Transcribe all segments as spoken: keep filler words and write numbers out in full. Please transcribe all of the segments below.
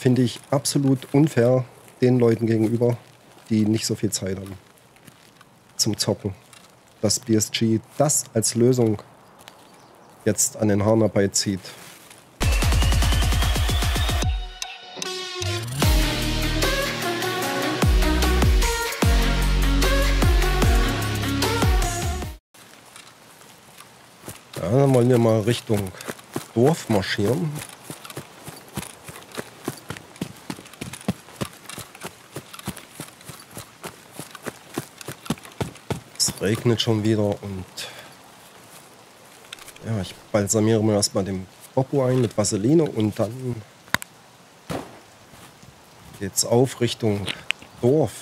finde ich absolut unfair den Leuten gegenüber, die nicht so viel Zeit haben zum Zocken. Dass B S G das als Lösung jetzt an den Haaren herbeizieht. Ja, dann wollen wir mal Richtung Dorf marschieren. Es regnet schon wieder und ja, ich balsamiere mir erstmal den Popo ein mit Vaseline und dann geht's auf Richtung Dorf.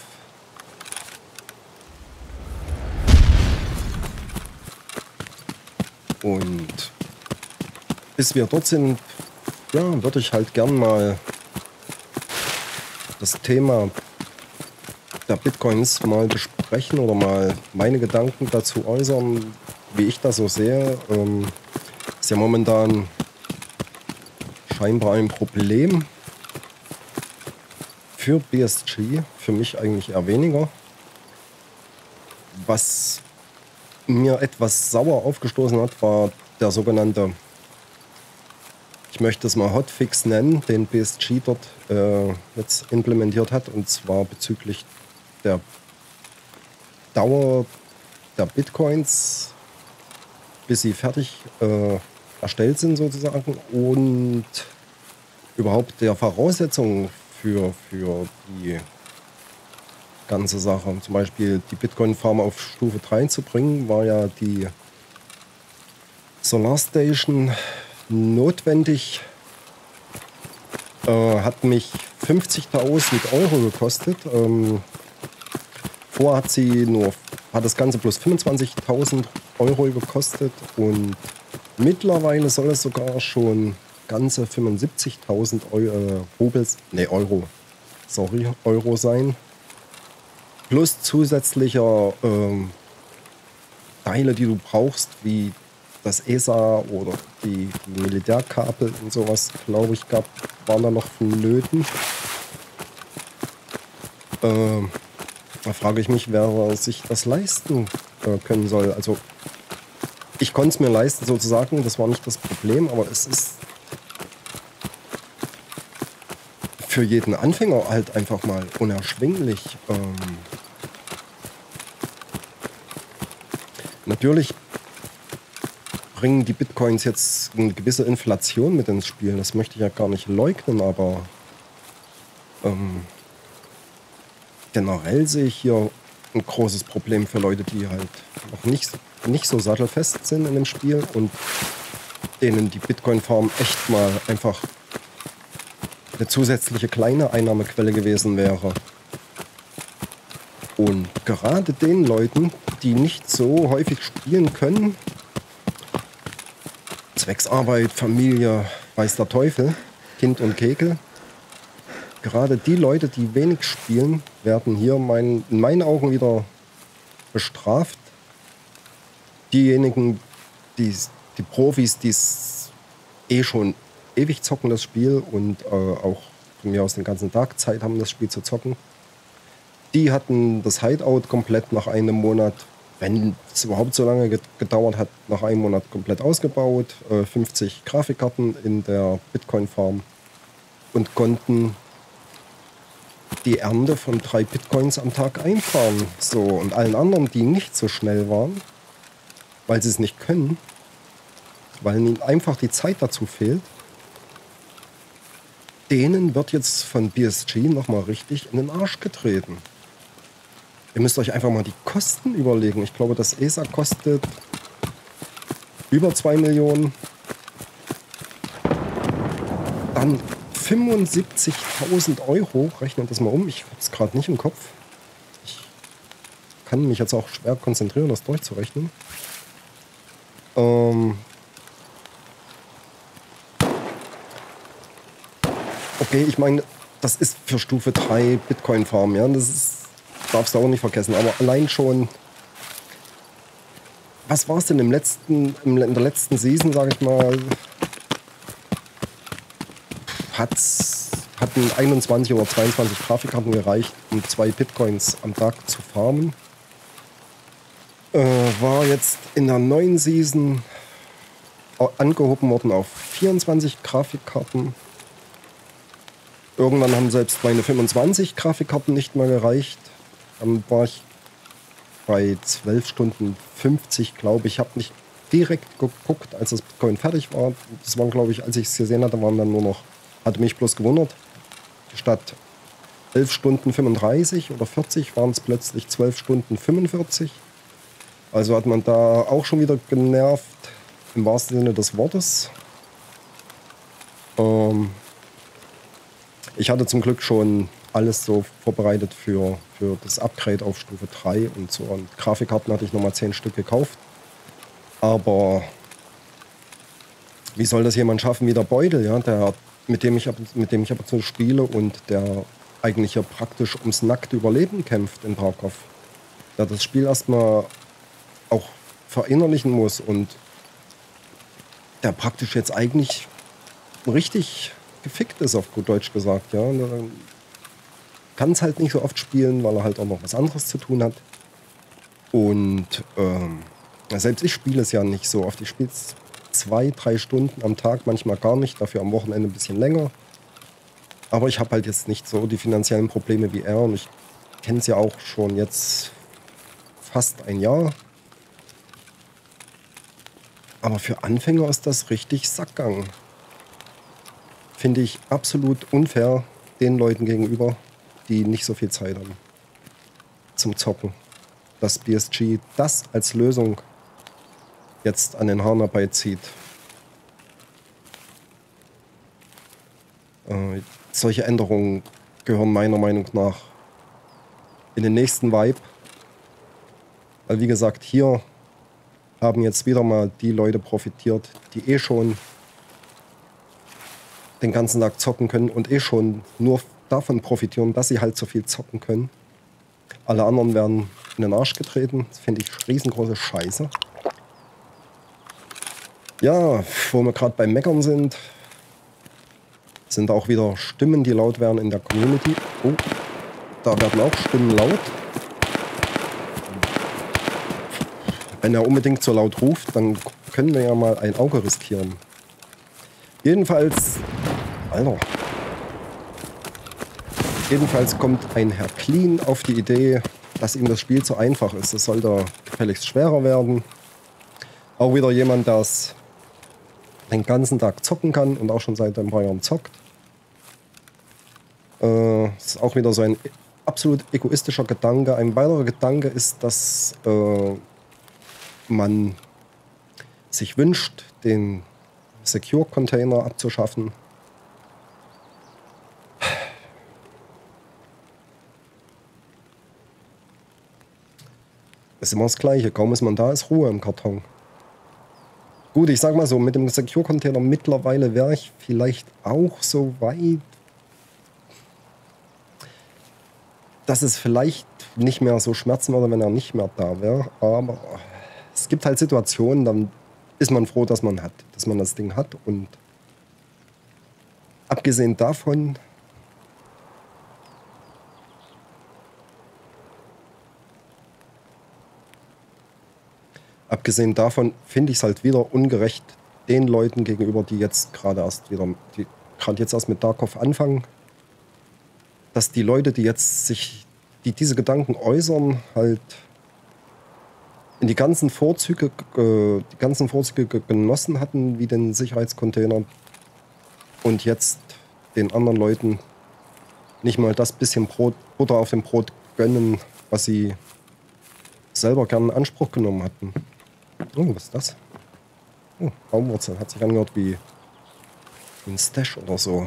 Und bis wir dort sind, ja, würde ich halt gern mal das Thema der Bitcoins mal besprechen oder mal meine Gedanken dazu äußern, wie ich das so sehe. Ähm, ist ja momentan scheinbar ein Problem für B S G, für mich eigentlich eher weniger. Was mir etwas sauer aufgestoßen hat, war der sogenannte, ich möchte es mal Hotfix nennen, den B S G dort äh, jetzt implementiert hat, und zwar bezüglich der Dauer der Bitcoins, bis sie fertig äh, erstellt sind sozusagen, und überhaupt der Voraussetzungen für, für die ganze Sache. Zum Beispiel die Bitcoin-Farm auf Stufe drei zu bringen, war ja die Solarstation notwendig. Äh, hat mich fünfzigtausend Euro gekostet. Ähm, vorher hat sie nur, hat das Ganze bloß fünfundzwanzigtausend Euro gekostet und mittlerweile soll es sogar schon ganze fünfundsiebzigtausend Euro, äh, Rubels, nee, Euro, sorry, Euro sein. Plus zusätzlicher ähm, Teile, die du brauchst, wie das E S A oder die, die Militärkabel und sowas, glaube ich, gab, waren da noch vonnöten. Ähm, da frage ich mich, wer sich das leisten äh, können soll. Also ich konnte es mir leisten sozusagen, das war nicht das Problem, aber es ist für jeden Anfänger halt einfach mal unerschwinglich. Ähm, natürlich bringen die Bitcoins jetzt eine gewisse Inflation mit ins Spiel, das möchte ich ja gar nicht leugnen, aber ähm, generell sehe ich hier ein großes Problem für Leute, die halt noch nicht, nicht so sattelfest sind in dem Spiel und denen die Bitcoin-Farm echt mal einfach eine zusätzliche kleine Einnahmequelle gewesen wäre. Und gerade den Leuten, die nicht so häufig spielen können, zwecks Arbeit, Familie, weiß der Teufel, Kind und Kegel, gerade die Leute, die wenig spielen, werden hier mein, in meinen Augen wieder bestraft. Diejenigen, die, die Profis, die es eh schon ewig zocken, das Spiel, und äh, auch von mir aus den ganzen Tag Zeit haben, das Spiel zu zocken, die hatten das Hideout komplett nach einem Monat, wenn es überhaupt so lange gedauert hat, nach einem Monat komplett ausgebaut, äh, fünfzig Grafikkarten in der Bitcoin-Farm und konnten die Ernte von drei Bitcoins am Tag einfahren. So, und allen anderen, die nicht so schnell waren, weil sie es nicht können, weil ihnen einfach die Zeit dazu fehlt, denen wird jetzt von B S G nochmal richtig in den Arsch getreten. Ihr müsst euch einfach mal die Kosten überlegen. Ich glaube, das E S A kostet über zwei Millionen. Dann fünfundsiebzigtausend Euro. Rechnet das mal um. Ich habe es gerade nicht im Kopf. Ich kann mich jetzt auch schwer konzentrieren, das durchzurechnen. Ähm okay, ich meine, das ist für Stufe drei Bitcoin-Farm. Ja? Das ist, darfst du auch nicht vergessen. Aber allein schon, was war es denn im letzten, in der letzten Season, sage ich mal, hat's hatten einundzwanzig oder zweiundzwanzig Grafikkarten gereicht, um zwei Bitcoins am Tag zu farmen. Äh, war jetzt in der neuen Season angehoben worden auf vierundzwanzig Grafikkarten. Irgendwann haben selbst meine fünfundzwanzig Grafikkarten nicht mehr gereicht. Dann war ich bei zwölf Stunden fünfzig, glaube ich. Ich habe nicht direkt geguckt, als das Bitcoin fertig war. Das waren, glaube ich, als ich es gesehen hatte, waren dann nur noch, hatte mich bloß gewundert, statt elf Stunden fünfunddreißig oder vierzig waren es plötzlich zwölf Stunden fünfundvierzig. Also hat man da auch schon wieder genervt, im wahrsten Sinne des Wortes. Ähm ich hatte zum Glück schon alles so vorbereitet für, für das Upgrade auf Stufe drei und so. Und Grafikkarten hatte ich nochmal zehn Stück gekauft. Aber wie soll das jemand schaffen wie der Beutel, ja, der, mit dem ich ab, mit dem ich ab und zu spiele und der eigentlich ja praktisch ums nackte Überleben kämpft in Tarkov. Der das Spiel erstmal auch verinnerlichen muss und der praktisch jetzt eigentlich richtig gefickt ist, auf gut Deutsch gesagt. Ja. Kann es halt nicht so oft spielen, weil er halt auch noch was anderes zu tun hat. Und ähm, selbst ich spiele es ja nicht so oft. Ich spiele es zwei, drei Stunden am Tag, manchmal gar nicht, dafür am Wochenende ein bisschen länger. Aber ich habe halt jetzt nicht so die finanziellen Probleme wie er und ich kenne es ja auch schon jetzt fast ein Jahr. Aber für Anfänger ist das richtig Sackgang. Finde ich absolut unfair den Leuten gegenüber, die nicht so viel Zeit haben zum Zocken. Dass B S G das als Lösung jetzt an den Haaren herbeizieht. Äh, solche Änderungen gehören meiner Meinung nach in den nächsten Vibe. Weil wie gesagt, hier haben jetzt wieder mal die Leute profitiert, die eh schon den ganzen Tag zocken können und eh schon nur davon profitieren, dass sie halt so viel zocken können. Alle anderen werden in den Arsch getreten. Das finde ich riesengroße Scheiße. Ja, wo wir gerade beim Meckern sind, sind auch wieder Stimmen, die laut werden in der Community. Oh, da werden auch Stimmen laut. Wenn er unbedingt so laut ruft, dann können wir ja mal ein Auge riskieren. Jedenfalls, Alter. Jedenfalls kommt ein Herr Clean auf die Idee, dass ihm das Spiel zu einfach ist. Es soll da gefälligst schwerer werden. Auch wieder jemand, der es den ganzen Tag zocken kann und auch schon seit ein paar Jahren zockt. Äh, ist auch wieder so ein absolut egoistischer Gedanke. Ein weiterer Gedanke ist, dass äh, man sich wünscht, den Secure-Container abzuschaffen. Ist immer das Gleiche. Kaum ist man da, ist Ruhe im Karton. Gut, ich sag mal so, mit dem Secure-Container mittlerweile wäre ich vielleicht auch so weit, dass es vielleicht nicht mehr so schmerzen würde, wenn er nicht mehr da wäre. Aber es gibt halt Situationen, dann ist man froh, dass man hat, dass man das Ding hat. Und abgesehen davon Abgesehen davon finde ich es halt wieder ungerecht den Leuten gegenüber, die jetzt gerade erst wieder, die gerade jetzt erst mit Tarkov anfangen, dass die Leute, die jetzt sich, die diese Gedanken äußern, halt in die ganzen Vorzüge, äh, die ganzen Vorzüge genossen hatten, wie den Sicherheitscontainer und jetzt den anderen Leuten nicht mal das bisschen Brot, Butter auf dem Brot gönnen, was sie selber gerne in Anspruch genommen hatten. Oh, was ist das? Oh, Baumwurzel. Hat sich angehört wie ein Stash oder so.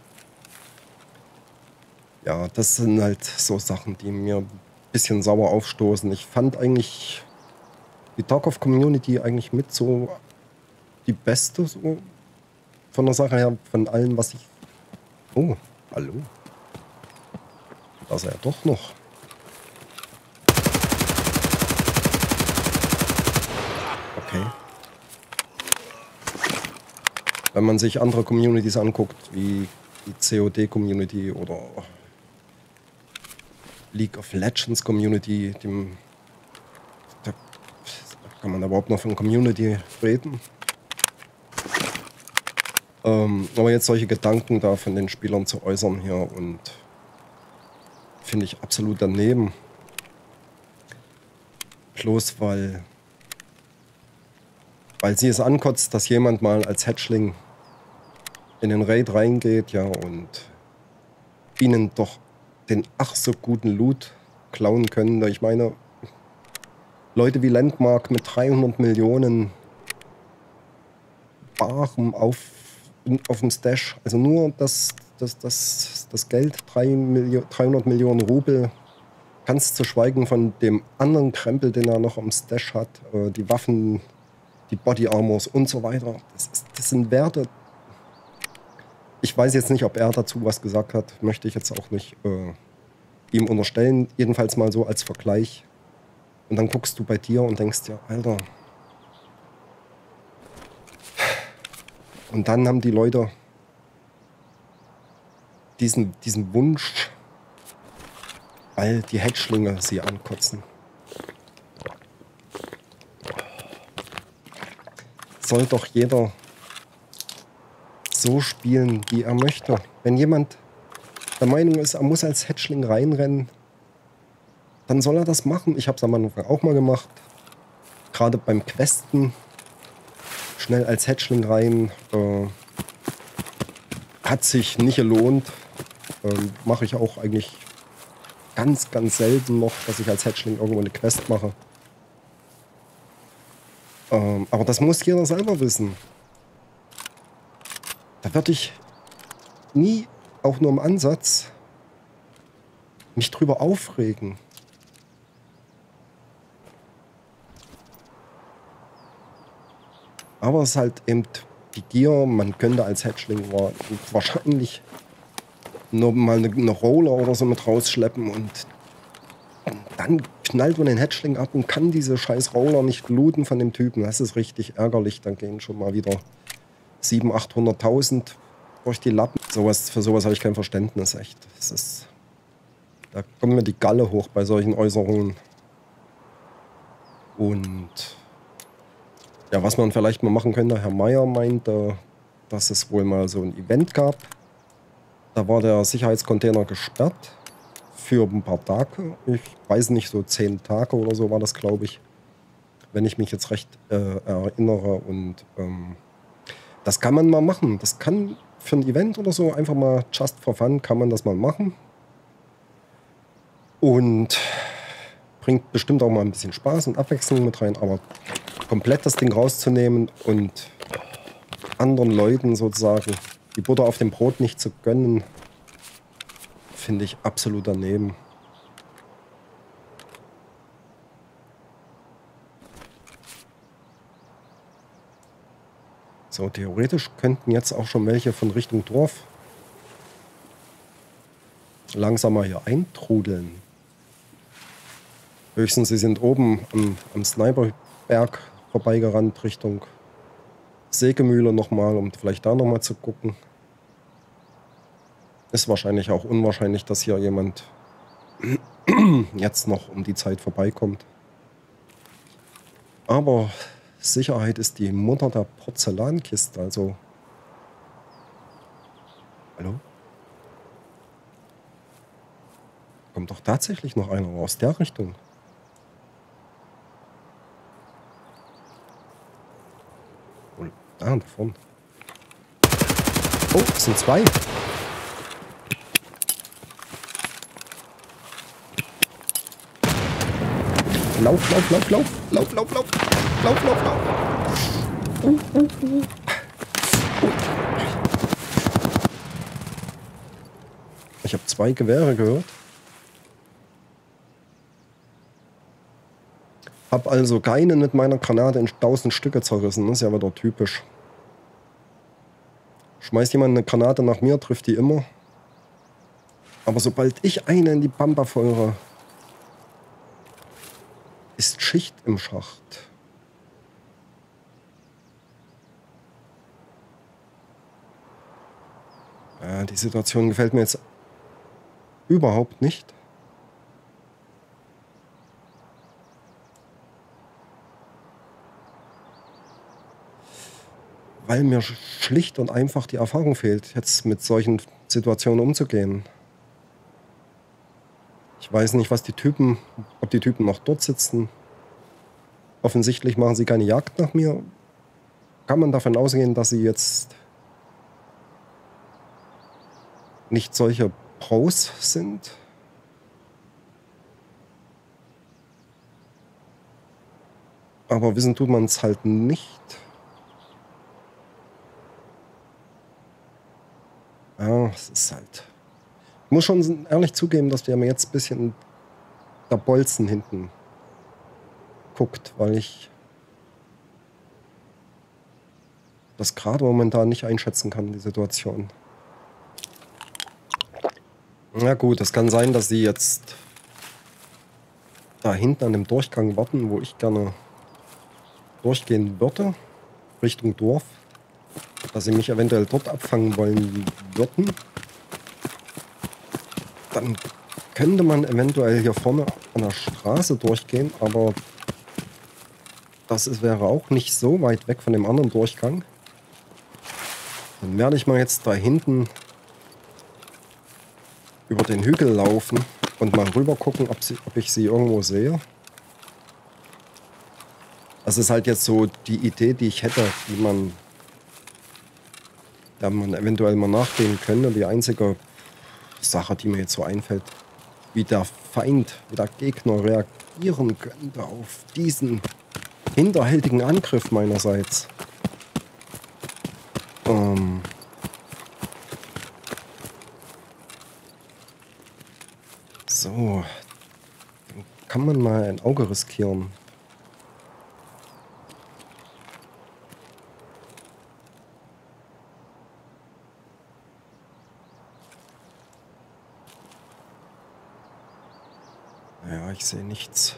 Ja, das sind halt so Sachen, die mir ein bisschen sauer aufstoßen. Ich fand eigentlich die Tarkov-Community eigentlich mit so die beste so von der Sache her, von allem, was ich... Oh, hallo. Da ist er ja doch noch. Okay. Wenn man sich andere Communities anguckt, wie die C O D-Community oder League of Legends Community, dem, da kann man überhaupt noch von Community reden. Ähm, aber jetzt solche Gedanken da von den Spielern zu äußern hier und finde ich absolut daneben. Bloß weil, weil sie es ankotzt, dass jemand mal als Hatchling in den Raid reingeht, ja, und ihnen doch den ach so guten Loot klauen können. Ich meine, Leute wie Landmark mit dreihundert Millionen Baren auf, auf dem Stash, also nur das, das, das, das Geld, dreihundert Millionen Rubel, ganz zu schweigen von dem anderen Krempel, den er noch am Stash hat, äh, die Waffen, die Body Armors und so weiter. Das, ist, das sind Werte. Ich weiß jetzt nicht, ob er dazu was gesagt hat, möchte ich jetzt auch nicht äh, ihm unterstellen, jedenfalls mal so als Vergleich. Und dann guckst du bei dir und denkst dir, Alter. Und dann haben die Leute diesen, diesen Wunsch, weil die Hatchlinge sie ankotzen. Soll doch jeder so spielen, wie er möchte. Wenn jemand der Meinung ist, er muss als Hatchling reinrennen, dann soll er das machen. Ich habe es am Anfang auch mal gemacht. Gerade beim Questen. Schnell als Hatchling rein. Äh, hat sich nicht gelohnt. Äh, mache ich auch eigentlich ganz, ganz selten noch, dass ich als Hatchling irgendwo eine Quest mache. Äh, aber das muss jeder selber wissen. Da würde ich nie, auch nur im Ansatz, mich drüber aufregen. Aber es ist halt eben die Gier, man könnte als Hatchling wahrscheinlich nur mal eine, eine Roller oder so mit rausschleppen und dann knallt man den Hatchling ab und kann diese scheiß Roller nicht looten von dem Typen. Das ist richtig ärgerlich, dann gehen schon mal wieder siebenhunderttausend, achthunderttausend durch die Lappen. Sowas, für sowas habe ich kein Verständnis, echt. Das ist, da kommt mir die Galle hoch bei solchen Äußerungen. Und ja, was man vielleicht mal machen könnte, Herr Meier meinte, dass es wohl mal so ein Event gab. Da war der Sicherheitscontainer gesperrt für ein paar Tage. Ich weiß nicht, so zehn Tage oder so war das, glaube ich. Wenn ich mich jetzt recht äh, erinnere. Und ähm, das kann man mal machen. Das kann für ein Event oder so einfach mal just for fun kann man das mal machen. Und bringt bestimmt auch mal ein bisschen Spaß und Abwechslung mit rein. Aber komplett das Ding rauszunehmen und anderen Leuten sozusagen die Butter auf dem Brot nicht zu gönnen, finde ich absolut daneben. So, theoretisch könnten jetzt auch schon welche von Richtung Dorf langsamer hier eintrudeln. Höchstens sie sind oben am, am Sniperberg vorbeigerannt Richtung Sägemühle nochmal, um vielleicht da nochmal zu gucken. Ist wahrscheinlich auch unwahrscheinlich, dass hier jemand jetzt noch um die Zeit vorbeikommt. Aber Sicherheit ist die Mutter der Porzellankiste, also... Hallo? Kommt doch tatsächlich noch einer aus der Richtung. Ah, da vorne. Oh, es sind zwei. Lauf, lauf, lauf, lauf, lauf, lauf, lauf, lauf, lauf, lauf. Uh, uh, uh. Uh. Ich habe zwei Gewehre gehört. Hab also keinen mit meiner Granate in tausend Stücke zerrissen. Das ist ja wieder typisch. Schmeißt jemand eine Granate nach mir, trifft die immer. Aber sobald ich eine in die Pampa feuere, ist Schicht im Schacht. Äh, die Situation gefällt mir jetzt überhaupt nicht. Weil mir schlicht und einfach die Erfahrung fehlt, jetzt mit solchen Situationen umzugehen. Ich weiß nicht, was die Typen, ob die Typen noch dort sitzen. Offensichtlich machen sie keine Jagd nach mir. Kann man davon ausgehen, dass sie jetzt nicht solche Pros sind? Aber wissen tut man es halt nicht. Ja, es ist halt... Ich muss schon ehrlich zugeben, dass der mir jetzt ein bisschen der Bolzen hinten guckt, weil ich das gerade momentan nicht einschätzen kann, die Situation. Na gut, es kann sein, dass sie jetzt da hinten an dem Durchgang warten, wo ich gerne durchgehen würde, Richtung Dorf. Dass sie mich eventuell dort abfangen wollen würden. Dann könnte man eventuell hier vorne an der Straße durchgehen, aber das ist, wäre auch nicht so weit weg von dem anderen Durchgang. Dann werde ich mal jetzt da hinten über den Hügel laufen und mal rüber gucken, ob, sie, ob ich sie irgendwo sehe. Das ist halt jetzt so die Idee, die ich hätte, wie man, da man eventuell mal nachgehen könnte. Die einzige Sache, die mir jetzt so einfällt, wie der Feind, wie der Gegner reagieren könnte auf diesen hinterhältigen Angriff meinerseits. Ähm so, dann kann man mal ein Auge riskieren. Ja, ich sehe nichts.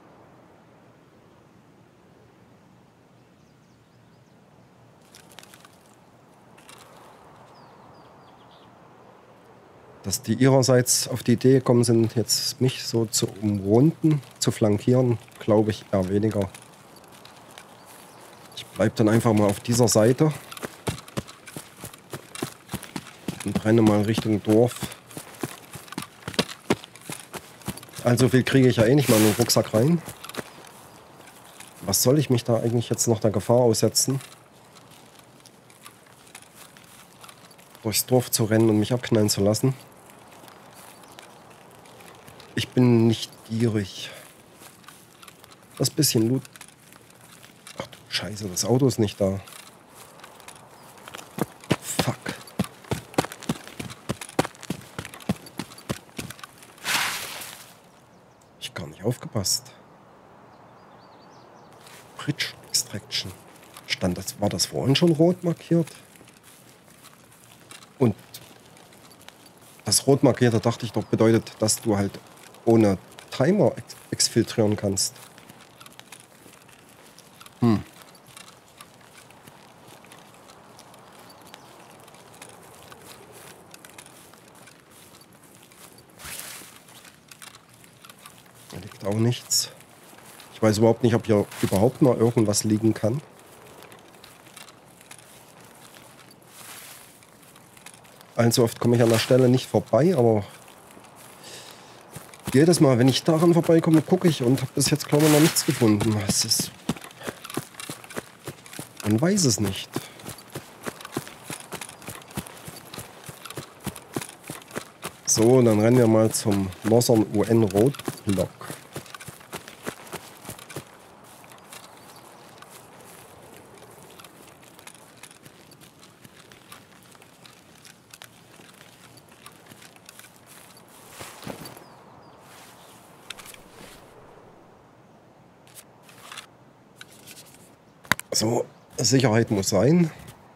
Dass die ihrerseits auf die Idee gekommen sind, jetzt mich so zu umrunden, zu flankieren, glaube ich eher weniger. Ich bleibe dann einfach mal auf dieser Seite und renne mal Richtung Dorf. Also viel kriege ich ja eh nicht mal in den Rucksack rein. Was soll ich mich da eigentlich jetzt noch der Gefahr aussetzen? Durchs Dorf zu rennen und mich abknallen zu lassen? Ich bin nicht gierig. Das bisschen Loot... Ach du Scheiße, das Auto ist nicht da. Fuck. Ich hab gar nicht aufgepasst. Bridge Extraction. Stand das, war das vorhin schon rot markiert? Und das rot markierte, dachte ich doch, bedeutet, dass du halt ohne Timer ex exfiltrieren kannst. Hm. Da liegt auch nichts. Ich weiß überhaupt nicht, ob hier überhaupt noch irgendwas liegen kann. Allzu oft komme ich an der Stelle nicht vorbei, aber jedes Mal, wenn ich daran vorbeikomme, gucke ich und habe bis jetzt, glaube ich, noch nichts gefunden. Es ist... Man weiß es nicht. So, dann rennen wir mal zum Northern U N Roadblock. So, Sicherheit muss sein.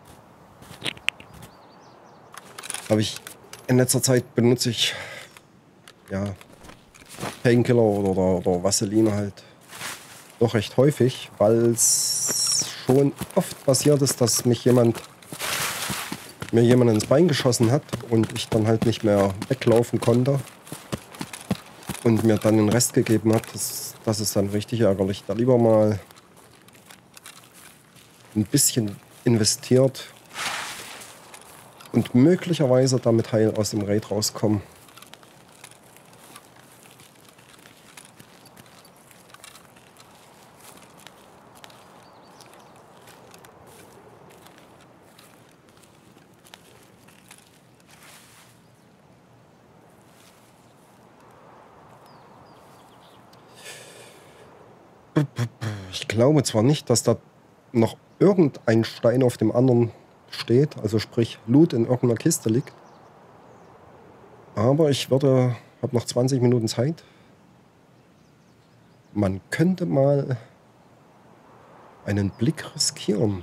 Habe ich in letzter Zeit benutze ich ja Painkiller oder, oder, oder Vaseline halt doch recht häufig, weil es schon oft passiert ist, dass mich jemand mir jemand ins Bein geschossen hat und ich dann halt nicht mehr weglaufen konnte und mir dann den Rest gegeben hat, das, das ist dann richtig ärgerlich. Da lieber mal ein bisschen investiert und möglicherweise damit heil aus dem Raid rauskommen. Ich glaube zwar nicht, dass da noch irgendein Stein auf dem anderen steht, also sprich Loot in irgendeiner Kiste liegt. Aber ich würde, habe noch zwanzig Minuten Zeit. Man könnte mal einen Blick riskieren.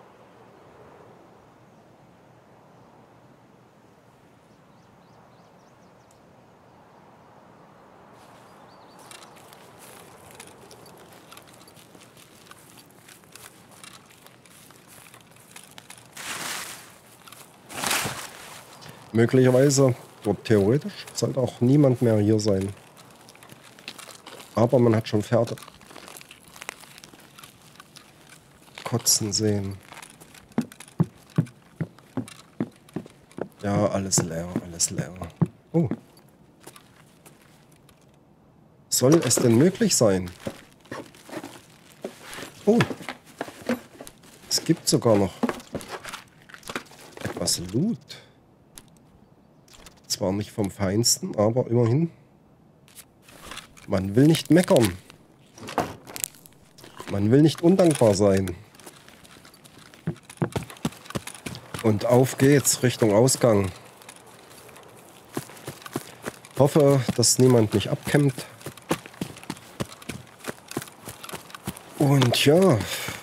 Möglicherweise, dort theoretisch, sollte auch niemand mehr hier sein. Aber man hat schon Pferde kotzen sehen. Ja, alles leer, alles leer. Oh. Soll es denn möglich sein? Oh. Es gibt sogar noch etwas Loot. Zwar nicht vom Feinsten, aber immerhin. Man will nicht meckern. Man will nicht undankbar sein. Und auf geht's Richtung Ausgang. Hoffe, dass niemand mich abkämmt. Und ja.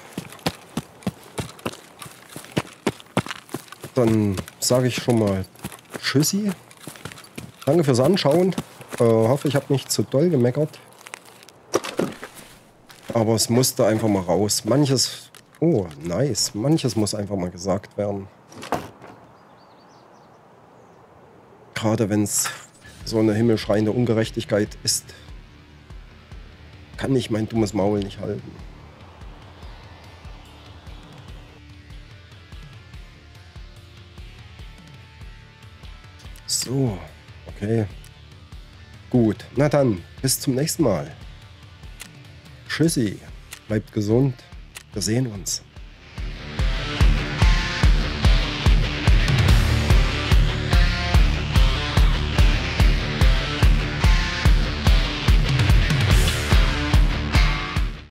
Dann sage ich schon mal Tschüssi. Danke fürs Anschauen. Äh, hoffe, ich habe nicht zu doll gemeckert. Aber es musste einfach mal raus. Manches... Oh, nice. Manches muss einfach mal gesagt werden. Gerade wenn es so eine himmelschreiende Ungerechtigkeit ist, kann ich mein dummes Maul nicht halten. So. Okay. Gut. Na dann, bis zum nächsten Mal. Tschüssi. Bleibt gesund. Wir sehen uns.